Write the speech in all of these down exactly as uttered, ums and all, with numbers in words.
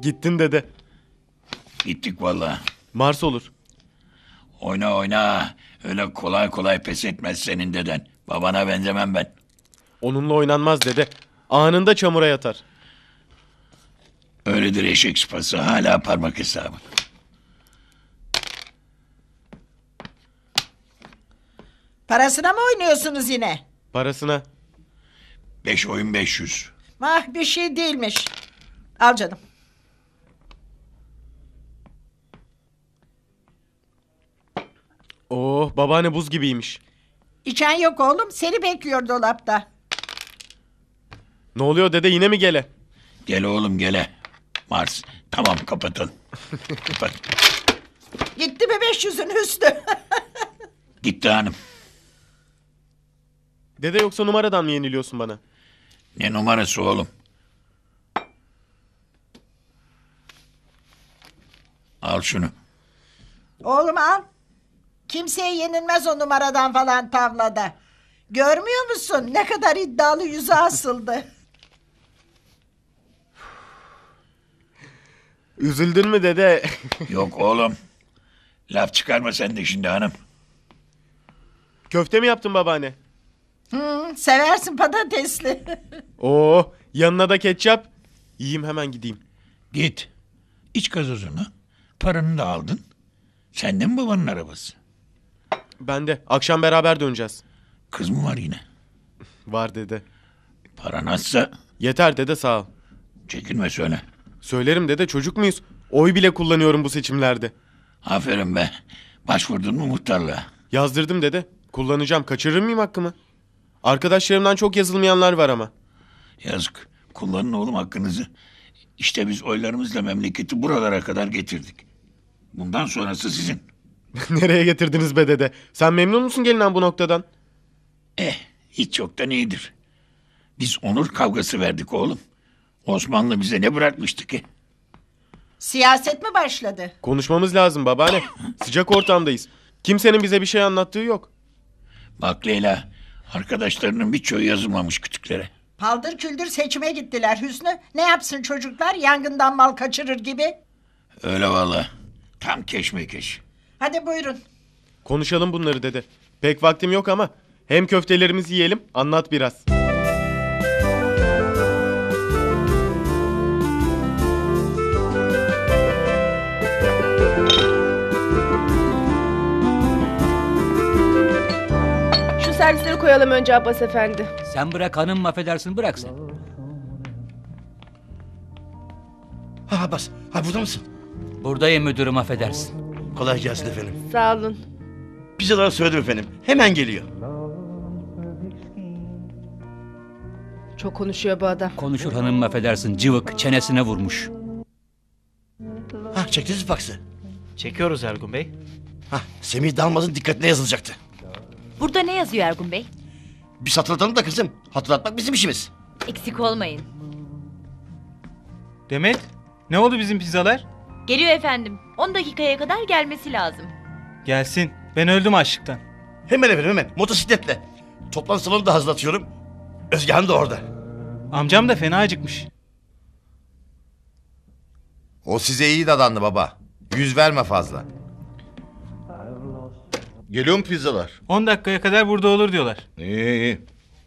Gittin dede. Gittik vallahi. Mars olur. Oyna oyna. Öyle kolay kolay pes etmez senin deden. Babana benzemem ben. Onunla oynanmaz dede. Anında çamura yatar. Öyledir eşek sıpası. Hala parmak hesabı. Parasına mı oynuyorsunuz yine? Parasına. Beş oyun beş yüz. Ah, bir şey değilmiş. Al canım. Oh, babaanne buz gibiymiş. İçen yok oğlum. Seni bekliyor dolapta. Ne oluyor dede, yine mi gele? Gel oğlum gele. Mars. Tamam kapatın. Kapat. Gitti mi beş yüzün Hüsnü? Gitti hanım. Dede, yoksa numaradan mı yeniliyorsun bana? Ne numarası oğlum? Al şunu. Oğlum al. Kimseye yenilmez o numaradan falan tavlada. Görmüyor musun? Ne kadar iddialı yüzü asıldı. Üzüldün mü dede? Yok oğlum. Laf çıkarma sen de şimdi hanım. Köfte mi yaptın babaanne? Hmm, seversin patatesli. Oo, yanına da ketçap. Yiyeyim, hemen gideyim. Git. İç gazozunu. Paranı da aldın. Sende mi babanın arabası? Ben de. Akşam beraber döneceğiz. Kız mı var yine? Var dede. Paran azsa Yeter dede, sağ ol. çekinme söyle. Söylerim dede, çocuk muyuz? Oy bile kullanıyorum bu seçimlerde. Aferin be. Başvurdun mu muhtarlığa? Yazdırdım dede. Kullanacağım. Kaçırır mıyım hakkımı? Arkadaşlarımdan çok yazılmayanlar var ama. Yazık. Kullanın oğlum hakkınızı. İşte biz oylarımızla memleketi buralara kadar getirdik. Bundan sonrası sizin. Nereye getirdiniz be dede? Sen memnun musun gelinen bu noktadan? Eh, hiç çoktan iyidir. Biz onur kavgası verdik oğlum. Osmanlı bize ne bırakmıştı ki? Siyaset mi başladı? Konuşmamız lazım babaanne. Sıcak ortamdayız. Kimsenin bize bir şey anlattığı yok. Bak Leyla, arkadaşlarının birçoğu yazılmamış kütüklere. Paldır küldür seçime gittiler Hüsnü. Ne yapsın çocuklar, yangından mal kaçırır gibi? Öyle vallahi. Tam keşmekeş. Hadi buyurun. Konuşalım bunları dede. Pek vaktim yok ama hem köftelerimizi yiyelim, anlat biraz. Şu servisleri koyalım önce Abbas efendi. Sen bırak hanım, affedersin, bırak sen. Ha Abbas, ha burada mısın? Buradayım müdürüm, affedersin. Kolay gelsin efendim. Sağ olun. Pizzaları söyledim efendim. Hemen geliyor. Çok konuşuyor bu adam. Konuşur hanım, affedersin, cıvık, çenesine vurmuş. Ha çektiniz mi faksı? Çekiyoruz Ergun Bey. Ha Semih Dalmaz'ın dikkatine yazılacaktı. Burada ne yazıyor Ergun Bey? Biz hatırlatalım da kızım. Hatırlatmak bizim işimiz. Eksik olmayın. Demet, ne oldu bizim pizzalar? Geliyor efendim. on dakikaya kadar gelmesi lazım. Gelsin. Ben öldüm açlıktan. Hemen efendim hemen. Motosikletle. Toplantı salonu da hazırlatıyorum. Özgehan da orada. Amcam da fena acıkmış. O size iyi dadandı baba. Yüz verme fazla. Geliyor mu pizzalar? on dakikaya kadar burada olur diyorlar. İyi iyi.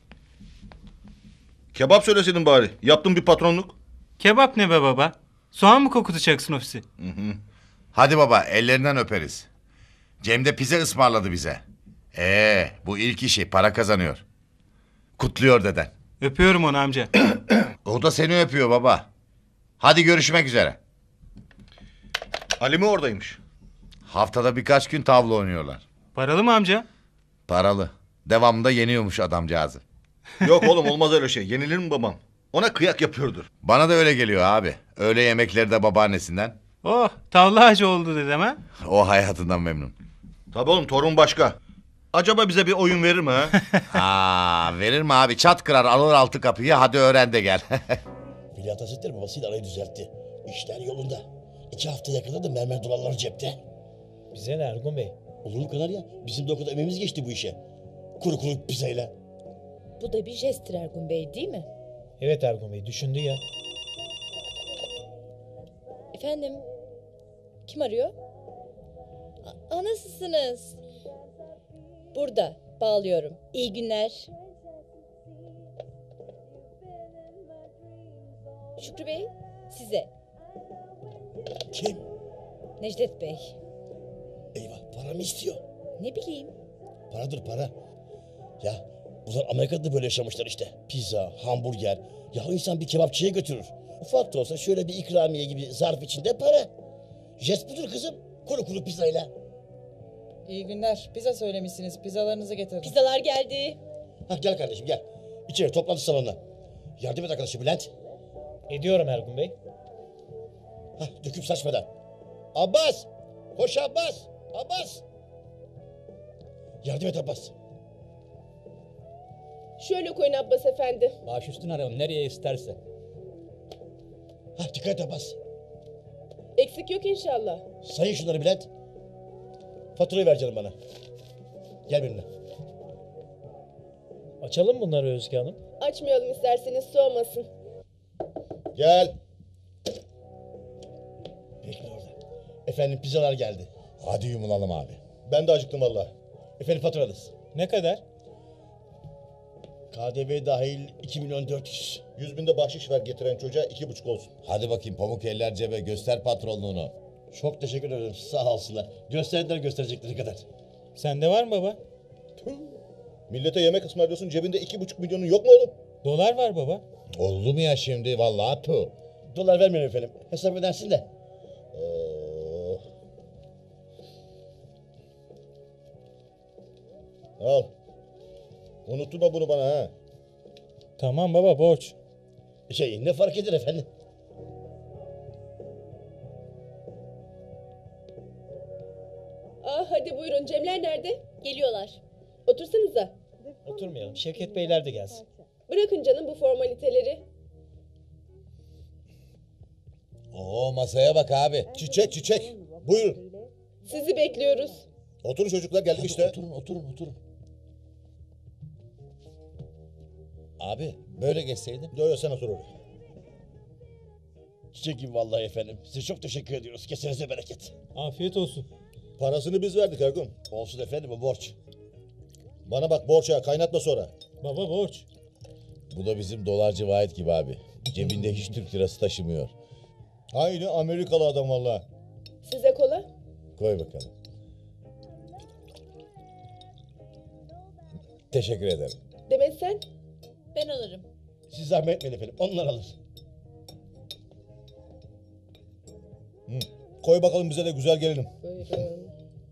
Kebap söyleseydin bari. Yaptım bir patronluk. Kebap ne be baba? Soğan mı kokutacaksın ofisi? Hı hı. Hadi baba, ellerinden öperiz. Cem de pizza ısmarladı bize. Ee, bu ilk işi, para kazanıyor. Kutluyor deden. Öpüyorum onu amca. O da seni öpüyor baba. Hadi görüşmek üzere. Ali mi oradaymış? Haftada birkaç gün tavla oynuyorlar. Paralı mı amca? Paralı. Devamında yeniyormuş adamcağızı. Yok oğlum, olmaz öyle şey. Yenilir mi babam? Ona kıyak yapıyordur. Bana da öyle geliyor abi. Öğle yemekleri de babaannesinden. Oh, tavla ağacı oldu dedem ha? O hayatından memnun. Tabii oğlum, torun başka. Acaba bize bir oyun verir mi ha? Aa, verir mi abi? Çat kırar, alır altı kapıyı. Hadi öğren de gel. Veliaht Hazretleri babasıyla arayı düzeltti. İşler yolunda. İki haftaya kadar da mermer dolarları cepte. Bize ne Ergun Bey? Olur mu kadar ya? Bizim de o kadar emeğimiz geçti bu işe. Kuru kuru pizzayla. Bu da bir jesttir Ergun Bey, değil mi? Evet Ergun Bey, düşündü ya. Efendim? Kim arıyor? A- nasılsınız? Burada. Bağlıyorum. İyi günler. Şükrü Bey, size. Kim? Necdet Bey. Eyvah, para mı istiyor? Ne bileyim. Paradır para. Ya bunlar Amerika'da böyle yaşamışlar işte. Pizza, hamburger. Ya o insan bir kebapçıya götürür. Ufak da olsa şöyle bir ikramiye gibi zarf içinde para. Jest budur kızım. Kuru kuru pizzayla. İyi günler. Pizza söylemişsiniz. Pizzalarınızı getirdim. Pizzalar geldi. Hah, gel kardeşim gel. İçeri toplantı salonuna. Yardım et arkadaşı Bülent. Ediyorum Ergun Bey. Hah, döküp saçmadan. Abbas! Koş Abbas! Abbas! Yardım et Abbas. Şöyle koyun Abbas efendi. Baş üstüne arayalım nereye isterse. Hah, dikkat et Abbas. Eksik yok inşallah. Sayın şunları Bülent. Faturayı ver canım bana. Gel benimle. Açalım bunları Özge Hanım. Açmayalım isterseniz soğumasın. Gel. Bekle orada. Efendim pizzalar geldi. Hadi yumulalım abi. Ben de acıktım valla. Efendim faturanız. Ne kadar? K D V dahil iki milyon dört yüz. Yüz binde bahşiş ver getiren çocuğa iki buçuk olsun. Hadi bakayım pamuk eller cebe göster patronluğunu. Çok teşekkür ederim. Sağ olsunlar. Gösterdiler gösterecekleri kadar. Sende var mı baba? Millete yemek ısmarlıyorsun, cebinde iki buçuk milyonun yok mu oğlum? Dolar var baba. Oldu mu ya şimdi vallahi tu. Dolar vermiyorum efendim. Hesap edersin de. Oh. Al. Unutma bunu bana ha. Tamam baba borç. Şey ne fark eder efendim? Ah hadi buyurun Cemler nerede? Geliyorlar. Otursanıza. Oturmayalım. Şevket Beyler de gelsin. Bırakın canım bu formaliteleri. Oo masaya bak abi. Çiçek çiçek. Buyurun. Sizi bekliyoruz. Oturun çocuklar, geldik işte. Oturun oturun oturun. Abi böyle geçseydin. Yo yo sen otur oraya. Çiçek gibi vallahi efendim. Size çok teşekkür ediyoruz. Kesinize bereket. Afiyet olsun. Parasını biz verdik Ergun. Olsun efendim bu borç. Bana bak borç ha, kaynatma sonra. Baba borç. Bu da bizim dolarcı Vahit gibi abi. Cebinde hiç Türk lirası taşımıyor. Aynı Amerikalı adam valla. Size kola. Koy bakalım. Teşekkür ederim. Demet sen? Ben alırım. Siz zahmet etmeyin efendim. Onlar alır. Hı. Koy bakalım bize de güzel gelinim. Buyurun.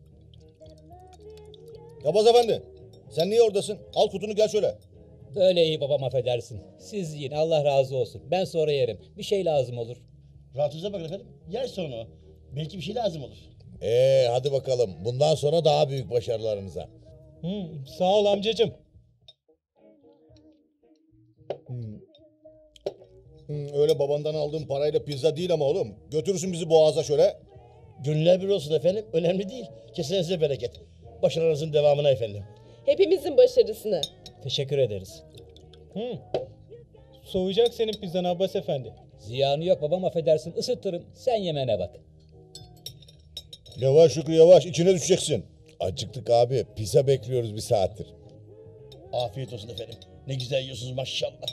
Yabaz efendi, sen niye oradasın? Al kutunu gel şöyle. Böyle iyi babam affedersin. Siz yiyin Allah razı olsun. Ben sonra yerim. Bir şey lazım olur. Rahatınıza bakın efendim. Yer sonra o. Belki bir şey lazım olur. Ee hadi bakalım. Bundan sonra daha büyük başarılarınıza. Hı, sağ ol amcacığım. Hı, öyle babandan aldığım parayla pizza değil ama oğlum. Götürürsün bizi Boğaz'a şöyle. Gönüller bir olsun efendim. Önemli değil. Kesinize bereket. Başarınızın devamına efendim. Hepimizin başarısına. Teşekkür ederiz. Hı. Soğuyacak senin pizzan Abbas efendi. Ziyanı yok babam affedersin ısıtırım. Sen yemene bak. Yavaş Şükrü yavaş, içine düşeceksin. Acıktık abi. Pizza bekliyoruz bir saattir. Afiyet olsun efendim. Ne güzel yiyorsunuz maşallah.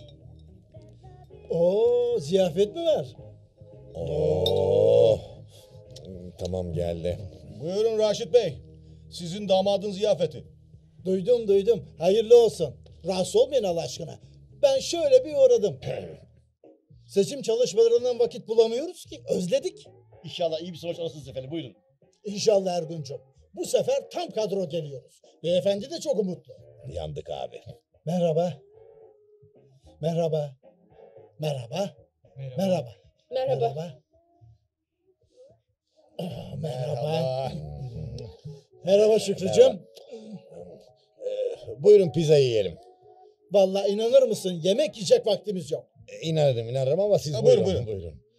Oo, ziyafet mi var? Oo. Tamam geldi. Buyurun Raşit Bey. Sizin damadın ziyafeti. Duydum duydum. Hayırlı olsun. Rahatsız olmayın Allah aşkına. Ben şöyle bir uğradım. Seçim çalışmalarından vakit bulamıyoruz ki. Özledik. İnşallah iyi bir sonuç alırsınız efendim. Buyurun. İnşallah Ergun'cum. Bu sefer tam kadro geliyoruz. Beyefendi de çok umutlu. Yandık abi. Merhaba. Merhaba. Merhaba. Merhaba. Merhaba. Ah, Merhaba. Merhaba Şükrücüğüm. Buyurun pizza yiyelim. Vallahi inanır mısın? Yemek yiyecek vaktimiz yok. E, inanırım inanırım ama siz Ha, buyurun, buyurun, buyurun. buyurun.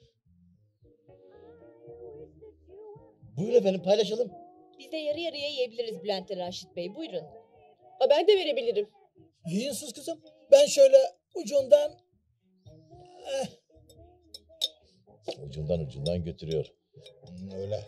Buyurun efendim paylaşalım. Biz de yarı yarıya yiyebiliriz Bülent ve Raşit Bey. Buyurun. Aa, ben de verebilirim. Yiyin siz kızım. Ben şöyle ucundan... Eh. Ucundan ucundan götürüyor. Hmm, öyle.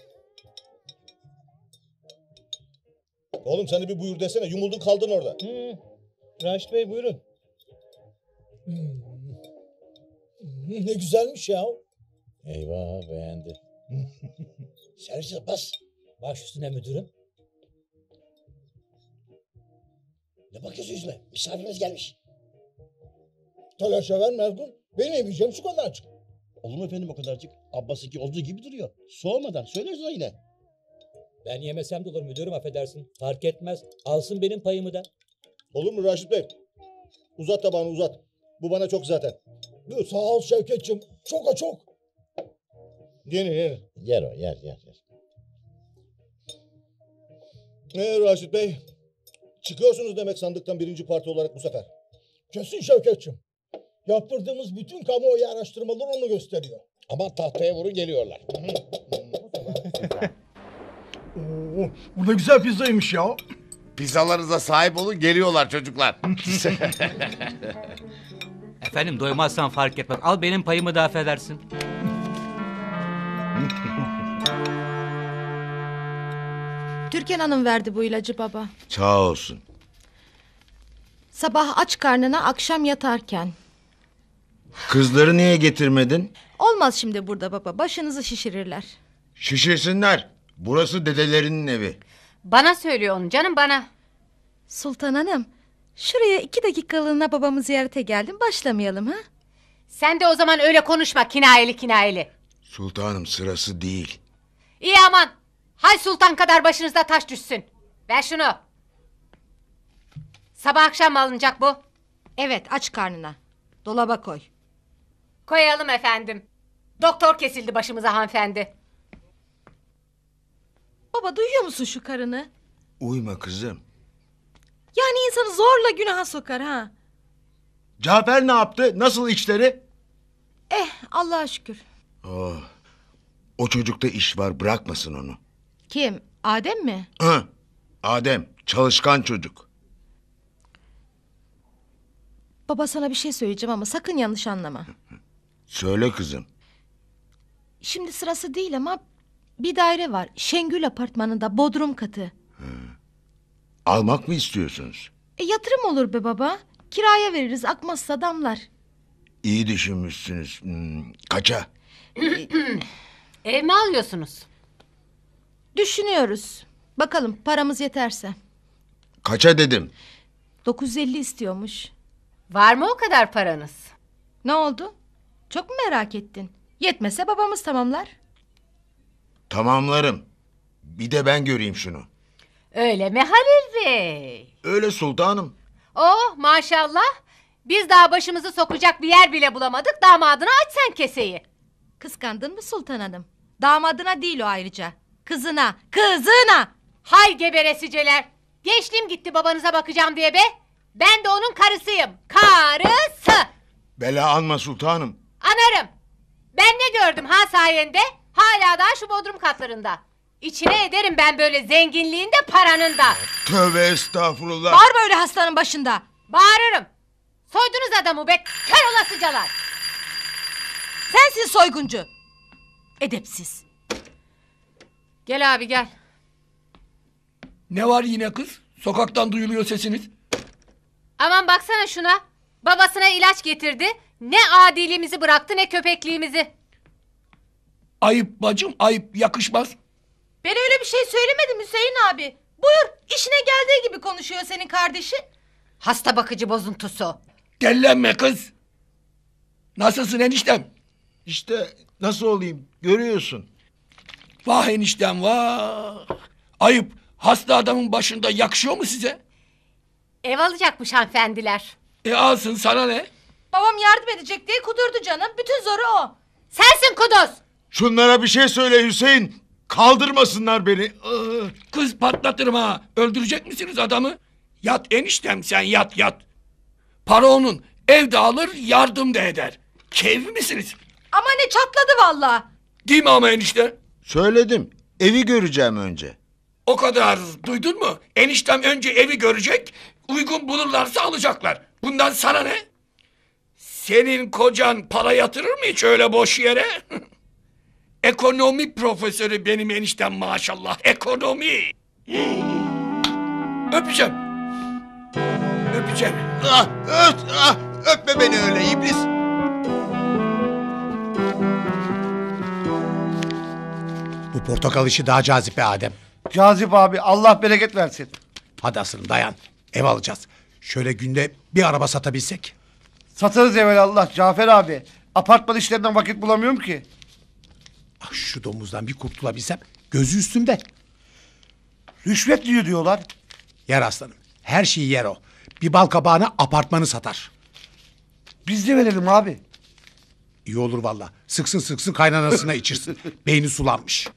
Oğlum sen de bir buyur desene. Yumuldun kaldın orada. Hı. Raşit Bey buyurun. Hmm. Ne güzelmiş ya. Eyvah beğendi. Servise bas. Baş üstüne müdürüm. Ne bakıyorsun yüzüme? Misafirimiz gelmiş. Telaşa verme Ergun. Benim yemeyeceğim şu kadarcık. Olur mu efendim o kadarcık? Abbas'ınki olduğu gibi duruyor. Soğumadan söyleriz o yine. Ben yemesem de olur müdürüm, affedersin. Fark etmez. Alsın benim payımı da. Olur mu Raşit Bey? Uzat tabağını uzat. Bu bana çok zaten. Sağ ol Şevketciğim. Çok a çok. Yenir yenir. Yer o yer yer yer. Ee Raşit Bey? Çıkıyorsunuz demek sandıktan birinci parti olarak bu sefer. Kesin Şevketciğim. Yaptırdığımız bütün kamuoyu araştırmaları onu gösteriyor. Ama tahtaya vurun geliyorlar. Oo, bu da güzel pizzaymış ya. Pizzalarınıza sahip olun, geliyorlar çocuklar. Efendim doymazsan fark etmez. Al benim payımı da affedersin. Türkan Hanım verdi bu ilacı baba. Sağ olsun. Sabah aç karnına, akşam yatarken. Kızları niye getirmedin? Olmaz şimdi burada baba, başınızı şişirirler. Şişirsinler. Burası dedelerinin evi. Bana söylüyor onu canım, bana. Sultan Hanım, şuraya iki dakikalığına babamı ziyarete geldim, başlamayalım ha? Sen de o zaman öyle konuşma, kinayeli kinayeli. Sultanım, sırası değil. İyi aman. Hay sultan kadar başınızda taş düşsün. Ver şunu. Sabah akşam mı alınacak bu? Evet, aç karnına. Dolaba koy. Koyalım efendim. Doktor kesildi başımıza hanımefendi. Baba, duyuyor musun şu karını? Uyma kızım. Yani insanı zorla günaha sokar ha. Cafer ne yaptı? Nasıl işleri? Eh, Allah'a şükür. Oh, o çocukta iş var, bırakmasın onu. Kim? Adem mi? Hı, Adem, çalışkan çocuk. Baba, sana bir şey söyleyeceğim ama sakın yanlış anlama. Söyle kızım. Şimdi sırası değil ama bir daire var. Şengül apartmanında, bodrum katı. Almak mı istiyorsunuz? E, yatırım olur be baba. Kiraya veririz, akmazsa damlar. İyi düşünmüşsünüz. Hmm, kaça? Ev mi alıyorsunuz? Düşünüyoruz. Bakalım paramız yeterse. Kaça dedim? dokuz yüz elli istiyormuş. Var mı o kadar paranız? Ne oldu? Çok mu merak ettin? Yetmese babamız tamamlar. Tamamlarım. Bir de ben göreyim şunu. Öyle mi Halil Bey? Öyle sultanım. Oh maşallah. Biz daha başımızı sokacak bir yer bile bulamadık. Damadına aç sen keseyi. Kıskandın mı Sultan Hanım? Damadına değil o ayrıca. Kızına, kızına. Hay geberesiceler. Gençliğim gitti babanıza bakacağım diye be. Ben de onun karısıyım. Karısı. Bela anma sultanım. Anarım. Ben ne gördüm ha sayende? Hala daha şu bodrum katlarında. İçine ederim ben böyle zenginliğin de paranın da. Tövbe estağfurullah. Bağırma öyle hastanın başında. Bağırırım. Soydunuz adamı be kör olasıcalar. Sensin soyguncu. Edepsiz. Gel abi gel. Ne var yine kız? Sokaktan duyuluyor sesiniz. Aman baksana şuna. Babasına ilaç getirdi. Ne adiliğimizi bıraktı ne köpekliğimizi. Ayıp bacım, ayıp, yakışmaz. Ben öyle bir şey söylemedim Hüseyin abi. Buyur, işine geldiği gibi konuşuyor senin kardeşin. Hasta bakıcı bozuntusu. Dellenme kız. Nasılsın eniştem? İşte nasıl olayım, görüyorsun. Vah eniştem vah. Ayıp, hasta adamın başında yakışıyor mu size? Ev alacakmış hanımefendiler. E alsın, sana ne? Babam yardım edecek diye kudurdu canım. Bütün zoru o. Sensin kuduz. Şunlara bir şey söyle Hüseyin. Kaldırmasınlar beni. Kız patlatırım ha. Öldürecek misiniz adamı? Yat eniştem sen, yat yat. Para onun. Ev de alır, yardım da eder. Keyif misiniz? Ama ne çatladı vallahi. Değil mi ama enişte? Söyledim. Evi göreceğim önce. O kadar, duydun mu? Eniştem önce evi görecek, uygun bulurlarsa alacaklar. Bundan sana ne? Senin kocan para yatırır mı hiç öyle boş yere? Ekonomi profesörü benim eniştem maşallah. Ekonomi. Öpeceğim. Öpeceğim. Ah, öt, ah, öpme beni öyle iblis. Bu portakal işi daha cazip be Adem. Cazip abi, Allah bereket versin. Hadi aslanım dayan. Ev alacağız. Şöyle günde bir araba satabilsek. Satarız evvelallah Cafer abi. Apartman işlerinden vakit bulamıyorum ki. Ah, şu domuzdan bir kurtulabilsem gözü üstümde. Rüşvet diyor diyorlar. Yer aslanım. Her şeyi yer o. Bir bal kabağına apartmanı satar. Biz de verelim abi. İyi olur valla. Sıksın sıksın kaynanasına içirsin. Beyni sulanmış.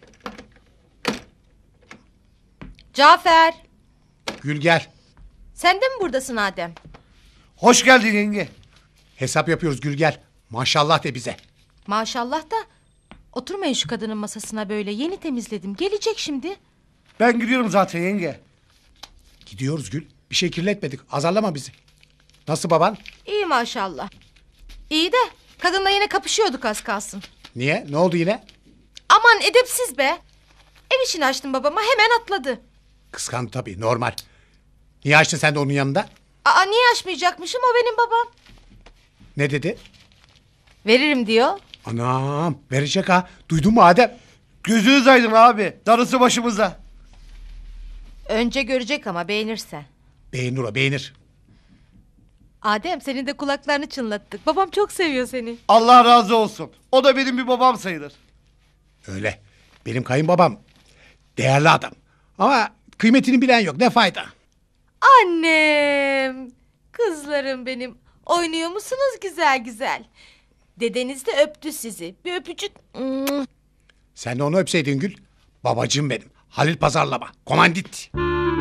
Cafer, Gül gel. sen de mi buradasın Adem? Hoş geldin yenge. Hesap yapıyoruz Gül gel. Maşallah de bize. Maşallah da oturmayın şu kadının masasına böyle. Yeni temizledim. Gelecek şimdi. Ben gidiyorum zaten yenge. Gidiyoruz Gül. Bir şey kirletmedik. Azarlama bizi. Nasıl baban? İyi maşallah. İyi de kadınla yine kapışıyorduk az kalsın. Niye? Ne oldu yine? Aman edepsiz be. Ev işini açtım babama hemen atladı. Kıskandı tabii normal. Niye açtın sen de onun yanında? Aa niye açmayacakmışım, o benim babam. Ne dedi? Veririm diyor. Anam verecek ha. Duydun mu Adem? Gözünüz aydın abi. Darısı başımıza. Önce görecek ama beğenirse. Beğenir o beğenir. Adem senin de kulaklarını çınlattık. Babam çok seviyor seni. Allah razı olsun. O da benim bir babam sayılır. Öyle. Benim kayınbabam değerli adam. Ama kıymetini bilen yok. Ne fayda? Annem. Kızlarım benim. Oynuyor musunuz güzel güzel? Dedeniz de öptü sizi. Bir öpücük. Sen de onu öpseydin Gül. Babacığım benim. Halil Pazarlama. Komandit.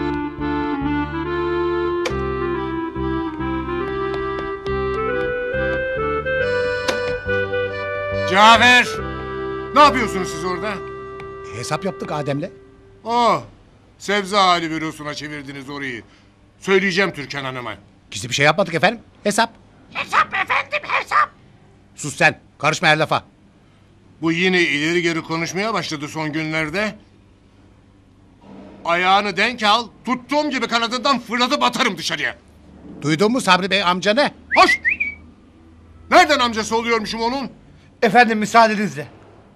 Cafer! Ne yapıyorsunuz siz orada? Hesap yaptık Adem'le. Oh! Sebze hali bürosuna çevirdiniz orayı. Söyleyeceğim Türkan Hanım'a. Gizli bir şey yapmadık efendim. Hesap. Hesap efendim hesap. Sus sen. Karışma her lafa. Bu yine ileri geri konuşmaya başladı son günlerde. Ayağını denk al, tuttuğum gibi kanadından fırlatıp atarım dışarıya. Duydun mu Sabri Bey amca ne? Hoş! Nereden amcası oluyormuşum onun? Efendim müsaadenizle.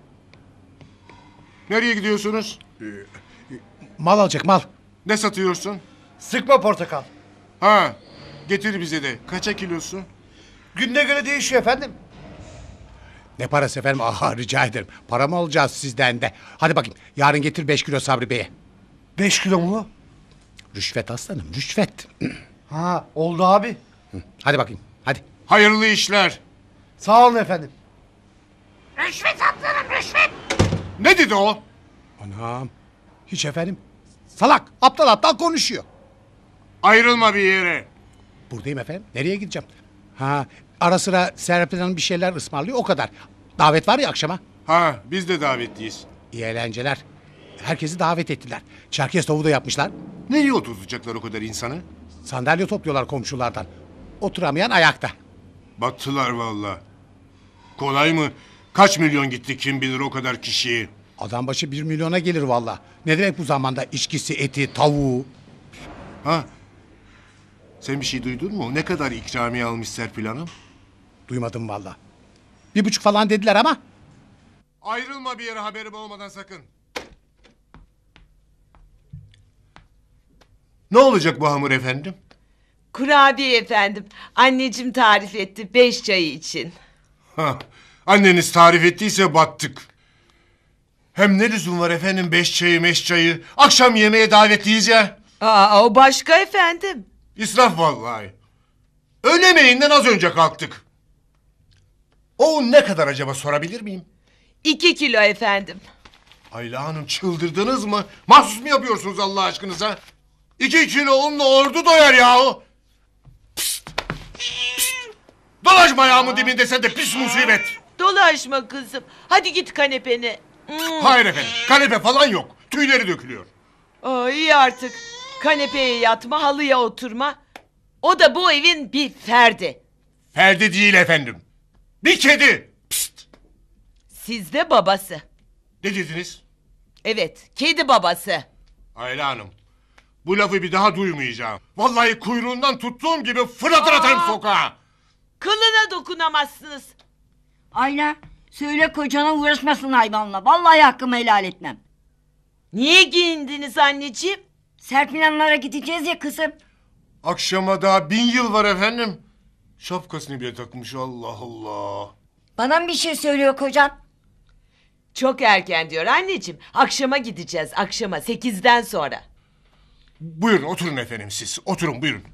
Nereye gidiyorsunuz? Mal alacak mal. Ne satıyorsun? Sıkma portakal. Ha, getir bize de. Kaça kilosu? Günde göre değişiyor efendim. Ne parası efendim? Aha rica ederim. Para mı alacağız sizden de? Hadi bakayım. Yarın getir beş kilo Sabri Bey'e. Beş kilo mu? Rüşvet aslanım rüşvet. Ha oldu abi. Hadi bakayım hadi. Hayırlı işler. Sağ olun efendim. Rüşvet atlarım rüşvet. Ne dedi o? Anam. Hiç efendim. Salak aptal aptal konuşuyor. Ayrılma bir yere. Buradayım efendim. Nereye gideceğim? Ha ara sıra Serpil Hanım bir şeyler ısmarlıyor o kadar. Davet var ya akşama. Ha biz de davetliyiz. İyi eğlenceler. Herkesi davet ettiler. Çerkez tavuğu da yapmışlar. Ne iyi oturtacaklar o kadar insanı? Sandalye topluyorlar komşulardan. Oturamayan ayakta. Battılar valla. Kolay mı? Kaç milyon gitti kim bilir o kadar kişiyi. Adam başı bir milyona gelir valla. Ne demek bu zamanda içkisi, eti, tavuğu. Ha? Sen bir şey duydun mu? Ne kadar ikramiye almış Serpil Hanım? Duymadım valla. Bir buçuk falan dediler ama. Ayrılma bir yere haberim olmadan sakın. Ne olacak bu hamur efendim? Kurabiye efendim. Anneciğim tarif etti beş çayı için. Ha, anneniz tarif ettiyse battık. Hem ne lüzum var efendim beş çayı meş çayı. Akşam yemeğe davetliyiz ya. Aa, o başka efendim. İsraf vallahi. Öğle yemeğinden az önce kalktık. O ne kadar acaba sorabilir miyim? İki kilo efendim. Ayla Hanım çıldırdınız mı? Mahsus mu yapıyorsunuz Allah aşkınıza? İki kilo unla ordu doyar yahu. Pişt, pişt. Dolaşma ayağımın dibinde sen de pis musibet. Dolaşma kızım. Hadi git kanepene. Hmm. Hayır efendim kanepe falan yok. Tüyleri dökülüyor. Aa, iyi artık. Kanepeye yatma, halıya oturma. O da bu evin bir ferdi. Ferdi değil efendim. Bir kedi. Pişt. Sizde babası. Ne dediniz? Evet, kedi babası. Ayla Hanım. Bu lafı bir daha duymayacağım. Vallahi kuyruğundan tuttuğum gibi fırlatır atarım sokağa. Kılına dokunamazsınız. Ayla söyle kocana uğraşmasın hayvanla. Vallahi hakkımı helal etmem. Niye giyindiniz anneciğim? Serpil Hanımlara gideceğiz ya kızım. Akşama daha bin yıl var efendim. Şapkasını bile takmış, Allah Allah. Bana mı bir şey söylüyor kocan? Çok erken diyor anneciğim. Akşama gideceğiz, akşama sekizden sonra. Buyurun oturun efendim siz. Oturun buyurun.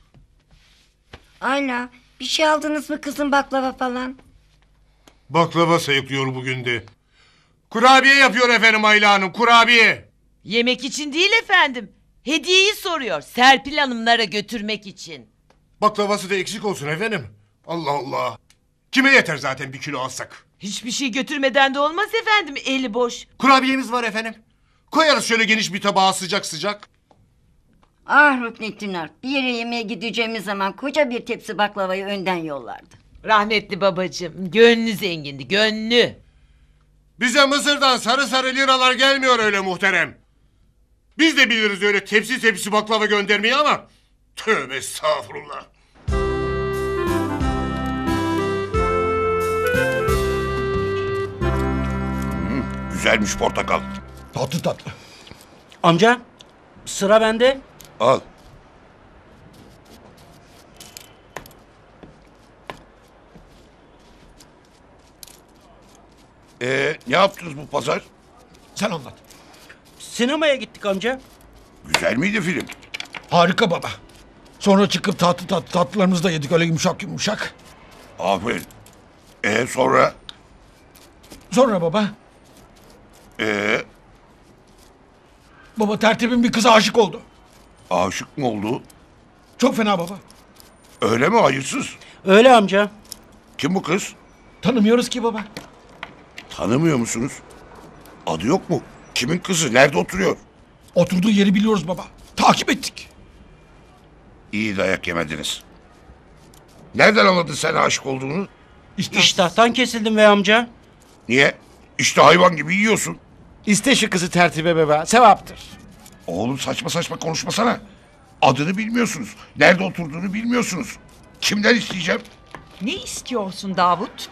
Ayla bir şey aldınız mı kızım, baklava falan? Baklava sayıklıyor bugün de. Kurabiye yapıyor efendim Ayla Hanım, kurabiye. Yemek için değil efendim. Hediyeyi soruyor. Serpil Hanımlara götürmek için. Baklavası da eksik olsun efendim. Allah Allah. Kime yeter zaten bir kilo alsak? Hiçbir şey götürmeden de olmaz efendim, eli boş. Kurabiyemiz var efendim. Koyarız şöyle geniş bir tabağa sıcak sıcak. Ah Ruknettinler, bir yere yemeğe gideceğimiz zaman koca bir tepsi baklavayı önden yollardı. Rahmetli babacığım, gönlü zengindi, gönlü. Bize Mısır'dan sarı sarı liralar gelmiyor öyle muhterem. Biz de biliriz öyle tepsi tepsi baklava göndermeyi ama... Tövbe estağfurullah. Hmm, güzelmiş portakal. Tatlı tatlı. Amca sıra bende. Al. Ee, ne yaptınız bu pazar? Sen anlat. Sinemaya gittik amca. Güzel miydi film? Harika baba. Sonra çıkıp tatlı tatlı tatlılarımızı da yedik öyle yumuşak yumuşak. Aferin. Ee sonra? Sonra baba. Ee, Baba tertibin bir kıza aşık oldu. aşık mı oldu? Çok fena baba. Öyle mi, hayırsız? Öyle amca. Kim bu kız? Tanımıyoruz ki baba. Tanımıyor musunuz? Adı yok mu? Kimin kızı? Nerede oturuyor? Oturduğu yeri biliyoruz baba. Takip ettik. İyi dayak yemediniz. Nereden anladın sen aşık olduğunu? İşte İştahtan kesildim be amca. Niye? İşte hayvan gibi yiyorsun. İste şu kızı tertibe bebe. Sevaptır. Oğlum saçma saçma konuşmasana. Adını bilmiyorsunuz. Nerede oturduğunu bilmiyorsunuz. Kimden isteyeceğim? Ne istiyorsun Davut?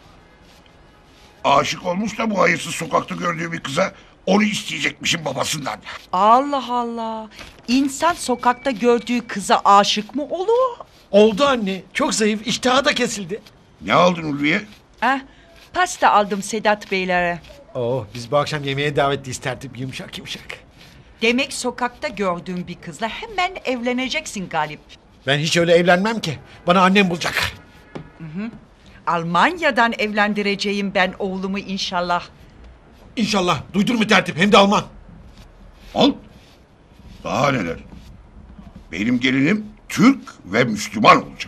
Aşık olmuş da bu hayırsız sokakta gördüğü bir kıza onu isteyecekmişim babasından. Allah Allah. İnsan sokakta gördüğü kıza aşık mı olur? Oldu anne. Çok zayıf. İştahı da kesildi. Ne aldın Ulviye? Eh, pasta aldım Sedat Beylere. Oh, biz bu akşam yemeğe davetliyiz tertip, yumuşak yumuşak. Demek sokakta gördüğün bir kızla hemen evleneceksin Galip. Ben hiç öyle evlenmem ki. Bana annem bulacak. Hı hı. Almanya'dan evlendireceğim ben oğlumu inşallah. İnşallah. Duydun mu tertip? Hem de Alman. Al. Daha neler? Benim gelinim Türk ve Müslüman olacak.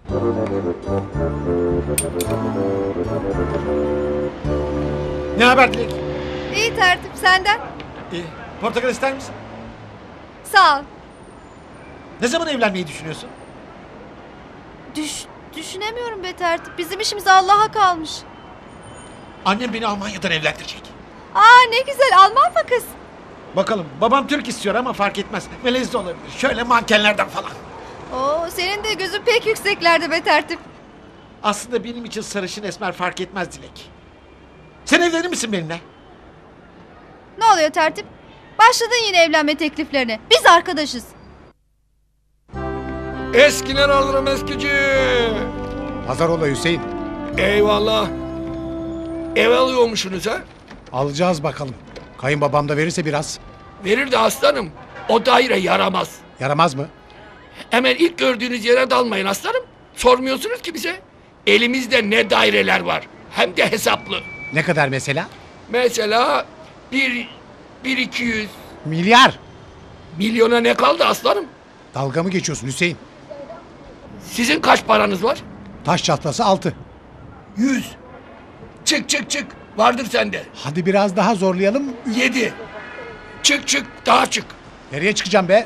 Ne haber Dilek? İyi tertip senden. İyi. Portakal ister misin? Sağ ol. Ne zaman evlenmeyi düşünüyorsun? Düş, düşünemiyorum be tertip. Bizim işimiz Allah'a kalmış. Annem beni Almanya'dan evlendirecek. Aa ne güzel, Alman mı kız? Bakalım, babam Türk istiyor ama fark etmez. Melez de olabilir. Şöyle mankenlerden falan. Oo, senin de gözün pek yükseklerde be tertip. Aslında benim için sarışın esmer fark etmez Dilek. Sen evlenir misin benimle? Ne oluyor tertip? Başladın yine evlenme tekliflerine. Biz arkadaşız. Eskiler alırım eskici. Pazar ola Hüseyin. Eyvallah. Ev alıyormuşsunuz ha? Alacağız bakalım. Kayınbabam da verirse biraz. Verir de aslanım. O daire yaramaz. Yaramaz mı? Hemen ilk gördüğünüz yere dalmayın aslanım. Sormuyorsunuz ki bize. Elimizde ne daireler var. Hem de hesaplı. Ne kadar mesela? Mesela bir, bir iki yüz. Milyar. Milyona ne kaldı aslanım? Dalga mı geçiyorsun Hüseyin? Sizin kaç paranız var? Taş çatlası altı. Yüz. Çık çık çık. Vardır sende. Hadi biraz daha zorlayalım. Yedi. Çık çık daha çık. Nereye çıkacağım be?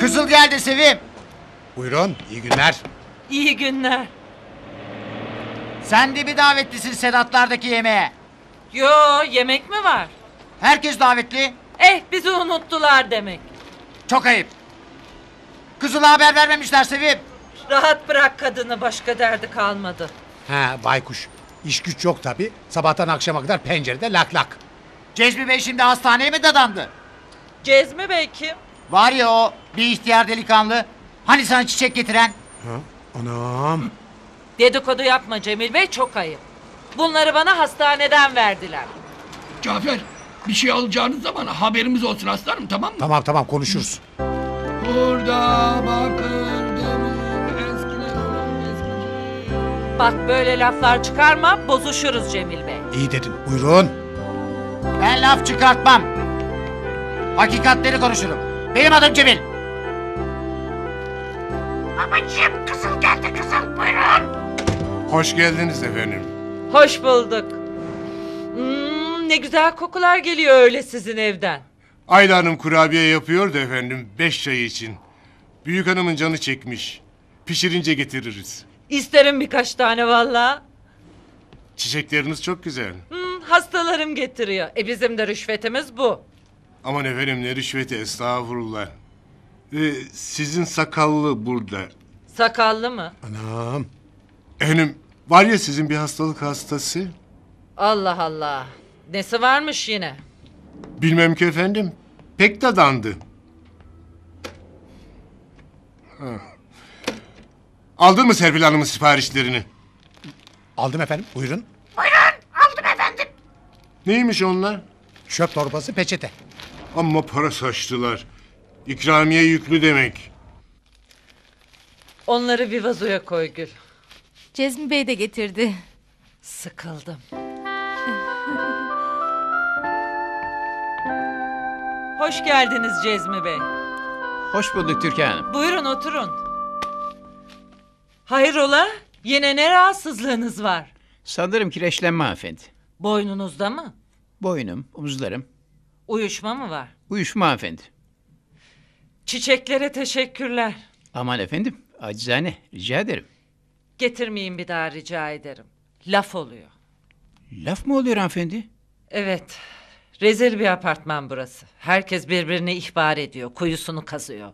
Kızıl geldi Sevim. Buyurun, iyi günler. İyi günler. Sen de bir davetlisin Sedatlardaki yemeğe. Yo, yemek mi var? Herkes davetli. Eh, bizi unuttular demek. Çok ayıp. Kızıl'a haber vermemişler Sevim. Rahat bırak kadını, başka derdi kalmadı. Ha baykuş. İş güç yok tabi. Sabahtan akşama kadar pencerede lak lak. Cezmi Bey şimdi hastaneye mi dadandı? Cezmi Bey kim? Var ya o bir ihtiyar delikanlı. Hani sana çiçek getiren? Ha, anam. Dedikodu yapma Cemil Bey, çok ayıp. Bunları bana hastaneden verdiler. Cafer, bir şey alacağınız zaman haberimiz olsun aslanım, tamam mı? Tamam tamam konuşuruz. Burada bakırdım eskilerin eskici. Bak böyle laflar çıkarma, bozuşuruz Cemil Bey. İyi dedin. Buyurun. Ben laf çıkartmam. Hakikatleri konuşurum. Benim adım Cemil. Babacığım kızıl geldi kızıl buyurun. Hoş geldiniz efendim. Hoş bulduk. Hmm, ne güzel kokular geliyor öyle sizin evden. Ayla Hanım kurabiye yapıyor da efendim beş çay için. Büyük hanımın canı çekmiş. Pişirince getiririz. İsterim birkaç tane valla. Çiçekleriniz çok güzel. Hmm, hastalarım getiriyor. E bizim de rüşvetimiz bu. Aman efendim ne rüşveti estağfurullah. Ee, sizin sakallı burada. Sakallı mı? Anam. Efendim var ya sizin bir hastalık hastası. Allah Allah. Nesi varmış yine? Bilmem ki efendim. Pek dadandı. Ha. Aldın mı Serpil Hanım'ın siparişlerini? Aldım efendim. Buyurun. Aldım efendim. Neymiş onlar? Çöp torbası peçete. Amma para saçtılar. İkramiye yüklü demek. Onları bir vazoya koy Gül. Cezmi Bey de getirdi. Sıkıldım. Hoş geldiniz Cezmi Bey. Hoş bulduk Türkan Hanım. Buyurun oturun. Hayrola? Yine ne rahatsızlığınız var? Sanırım kireçlenme hanımefendi. Boynunuzda mı? Boynum, omuzlarım. Uyuşma mı var? Uyuşma hanımefendi. Çiçeklere teşekkürler. Aman efendim, acizane rica ederim. Getirmeyin bir daha rica ederim. Laf oluyor. Laf mı oluyor hanımefendi? Evet. Rezil bir apartman burası. Herkes birbirini ihbar ediyor. Kuyusunu kazıyor.